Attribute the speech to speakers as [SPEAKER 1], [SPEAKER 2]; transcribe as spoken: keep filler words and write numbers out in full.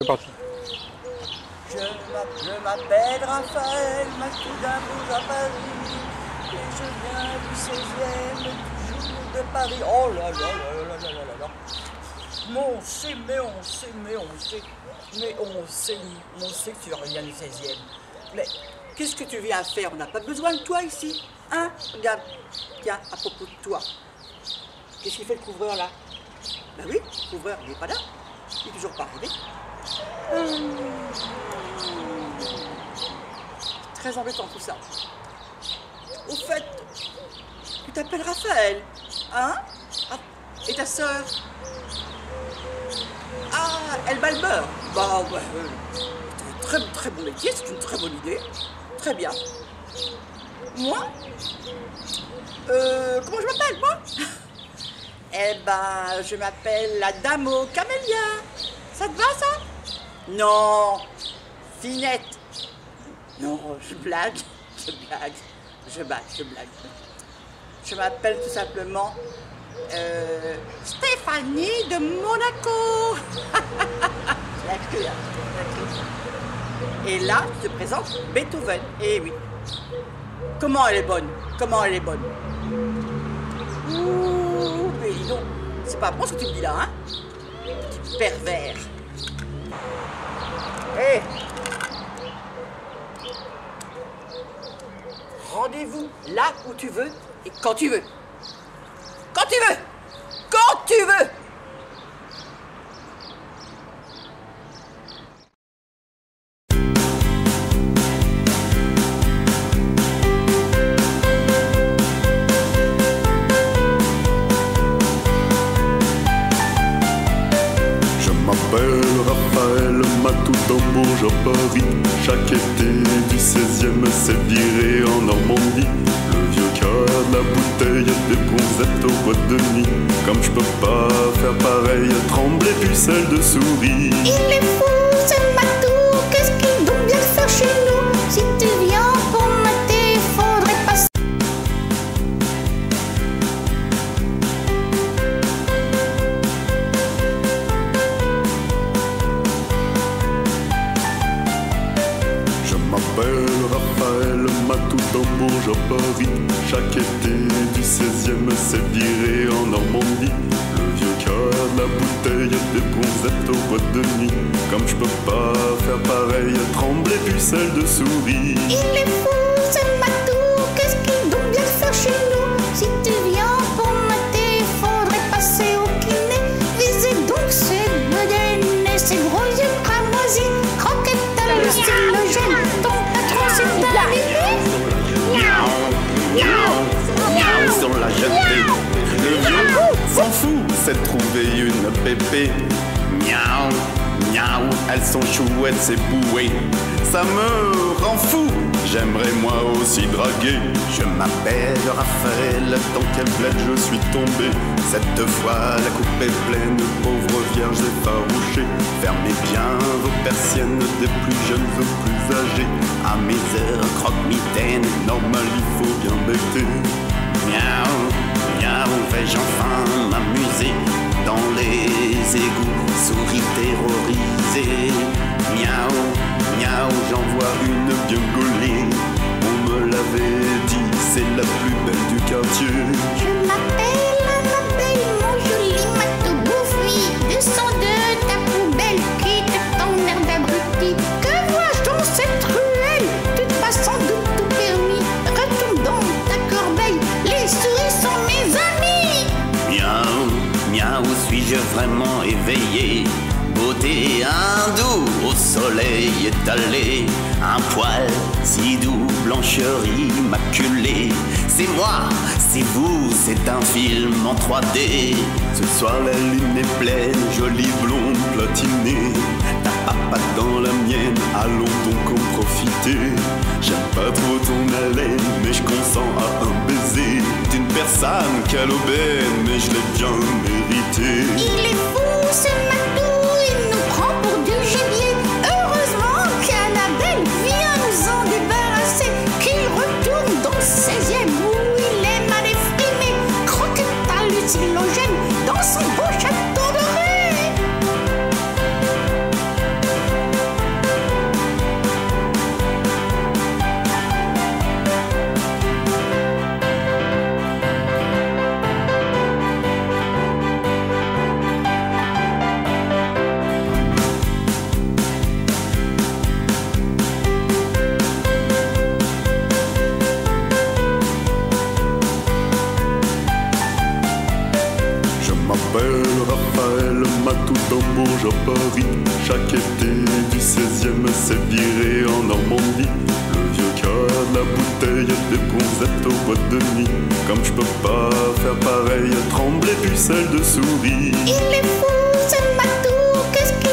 [SPEAKER 1] C'est parti.
[SPEAKER 2] Je m'appelle Raphaël, Matou d'Amour à Paris, et je viens du seizième, toujours de Paris. Oh là là là là là là là là. Mais on sait, mais on sait, mais on sait, mais on sait, on sait que tu viens du seizième. Mais qu'est-ce que tu viens faire? On n'a pas besoin de toi ici, hein? Regarde, tiens, à propos de toi. Qu'est-ce qu'il fait le couvreur là? Ben oui, le couvreur, il n'est pas là. Il n'est toujours pas arrivé. Hum. Très embêtant tout ça. Au fait, tu t'appelles Raphaël, hein? Ah, et ta sœur? Ah, elle bat le beurre. Bah ouais, ouais. Très très bon métier, c'est une très bonne idée. Très bien. Moi? Euh, comment je m'appelle, moi? Eh ben, je m'appelle la dame aux camélias. Ça te va, ça? Non, Finette. Non, je blague, je blague, je blague, je blague. Je m'appelle tout simplement euh, Stéphanie de Monaco. La cru, hein, la cru. Et là, je te présente Beethoven. Eh oui. Comment elle est bonne? Comment elle est bonne? Ouh, mais dis donc, c'est pas bon ce que tu me dis là, hein? Petit pervers. Hé! Hey. Rendez-vous là où tu veux et quand tu veux. Quand tu veux! Quand tu veux!
[SPEAKER 3] Raphaël Matou d'Ambourge à Paris. Chaque été du seizième s'est viré en Normandie. Le vieux cas de la bouteille, des bronzettes au bois de nuit. Comme je peux pas faire pareil, trembler pucelle de souris.
[SPEAKER 4] Il est fou ce Matou, qu'est-ce qu'il doit bien faire chez nous? Si tu viens pour mater, faudrait passer.
[SPEAKER 3] Je m'appelle Raphaël Matou d'Ambourge à Paris. Chaque été du seizième s'est viré en Normandie. Le vieux cas de la bouteille, des bronzettes au bois de nuit. Comme je peux pas faire pareil, trembler pucelle de souris.
[SPEAKER 4] Il est fou ce Matou, qu'est-ce qu'il doit bien faire chez nous? Si tu viens pour mater, faudrait passer au kiné. Visez donc ces bedaines et ces gros yeux cramoisis. Croquette à le stylogène, ton patron c'est de la bébé.
[SPEAKER 3] Miaou, miaou, miaou sur la jetée. Le vieux s'en fout, c'est de trouver une pépé. Miaou, miaou, elles sont chouettes, c'est bouées. Ça me rend fou, j'aimerais moi aussi draguer. Je m'appelle Raphaël, dans quel bled je suis tombé. Cette fois la coupe est pleine, pauvre vierge effarouchée. Fermez bien vos persiennes, des plus jeunes aux plus âgés. À mes heures, croque-mitaine, normal il faut bien bêter. Miaou, miaou, vais-je enfin m'amuser dans les égouts, souris terrorisée. Miaou, miaou, j'en vois une bien gaulée. On me l'avait dit, c'est la plus belle du quartier.
[SPEAKER 4] Je m'appelle Annabelle, mon joli Matou bouffi. Descends de ta poubelle, quitte ton air d'abruti. Que vois-je dans cette ruelle? Tu te passes sans doute tout permis. Retourne dans ta corbeille, les souris sont mes amis.
[SPEAKER 5] Miaou, miaou, suis-je vraiment éveillé? Beauté hindoue au soleil étalé, un poil si doux, blancheur immaculée. C'est moi, c'est vous, c'est un film en trois D.
[SPEAKER 3] Ce soir la lune est pleine, jolie blonde platinée. Ta papatte dans la mienne, allons donc en profiter. J'aime pas trop ton haleine, mais je consens à un baiser. D'une personne quelle aubaine, mais je l'ai bien mérité.
[SPEAKER 4] Il est fou ce Matou, il nous prend pour du gibier. Heureusement qu'Annabelle vient nous en débarrasser. Qu'il retourne dans le seizième où il est mal exprimé. Croquette hallucinogène dans son beau château doré.
[SPEAKER 3] chaque été du seizième s'est viré en Normandie. Le vieux cœur de la bouteille, des bronzettes aux boîtes de nuit. Comme je peux pas faire pareil, trembler pucelle de souris.
[SPEAKER 4] Il est fou ce matou, qu'est-ce qu'il